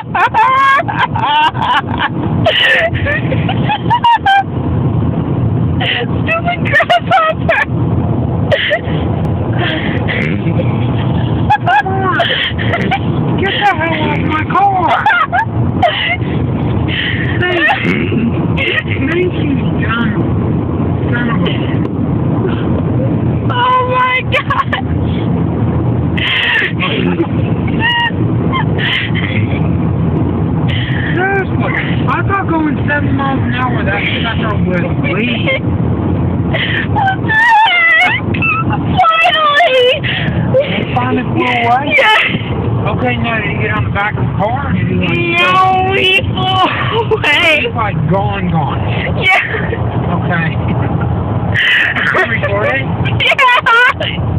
Stupid grasshopper! Get the hell out of my car! Stacy, son of a... Oh my God! Seriously, I thought going 7 miles an hour that sucker would leave. What the heck? Finally! It finally flew away? Yeah. Okay, now did he get on the back of the car? Or did he No, he flew away. He's like gone. Yeah. Okay. Are you recording? Yeah.